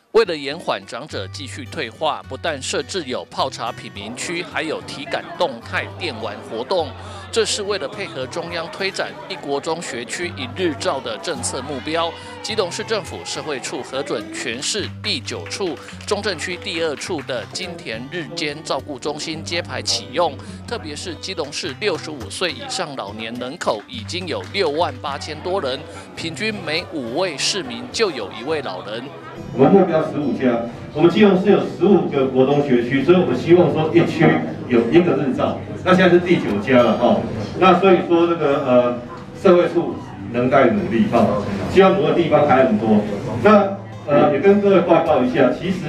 为了延缓长者继续退化，不但设置有泡茶品茗区，还有体感动态电玩活动。这是为了配合中央推展一国中学区一日照的政策目标。基隆市政府社会处核准全市第9处、中正区第2处的金田日间照顾中心揭牌启用。特别是基隆市65岁以上老年人口已经有68000多人，平均每5位市民就有1位老人。 我们目标15家，我们基隆市有15个国中学区，所以我们希望说一区有1个日照。那现在是第9家了哈，那所以说这个社会处能待努力哈，希望努的地方还很多。那也跟各位报告一下，其实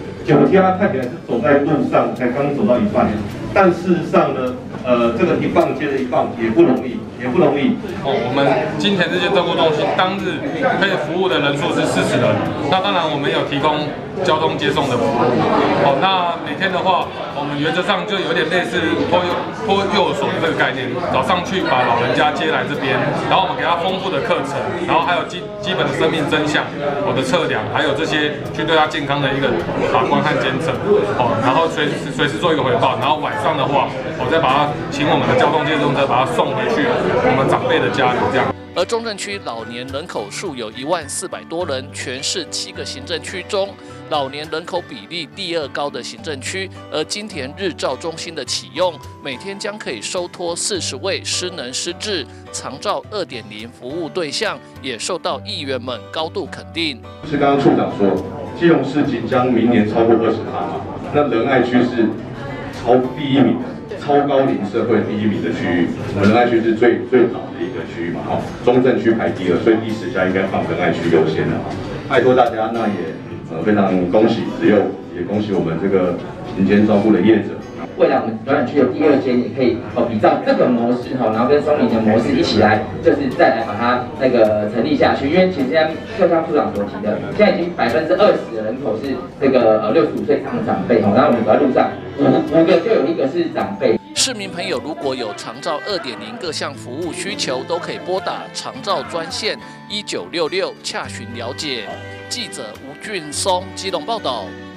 9家看起来是走在路上，才刚走到一半，但事实上呢，这个一棒接着一棒也不容易。 我们金田日间照顾中心当日可以服务的人数是40人。那当然我们有提供交通接送的服务。那每天的话，我们原则上就有点类似托幼所的这个概念，早上去把老人家接来这边，然后我们给他丰富的课程，然后还有基本的生命真相，我的测量，还有这些去对他健康的一个把关和监测。然后随时做一个回报，然后晚上的话，我再把他请我们的交通接送车把他送回去我们长辈的家里这样。 而中正区老年人口数有1400多人，全市7个行政区中老年人口比例第2高的行政区。而金田日照中心的启用，每天将可以收托40位失能失智长照2.0服务对象，也受到议员们高度肯定。 是刚刚处长说，基隆市即将明年超过20%嘛，那仁爱区是超第1名的。超高龄社会第1名的区域，我们仁爱区是最老的一个区域嘛，中正区排第2，所以第10家应该放仁爱区优先的。拜托大家，那也非常恭喜子佑，也恭喜我们这个民间照顾的业者。 未来我们软区的第2间也可以比照这个模式然后跟松林的模式一起来，就是再来把它成立下去。因为其实现在就像处长所提的，现在已经20%的人口是这个65岁以上的长辈然后我们走在路上5个就有1个是长辈。 市民朋友如果有长照2.0各项服务需求，都可以拨打长照专线1966洽询了解。记者吴俊松基隆报道。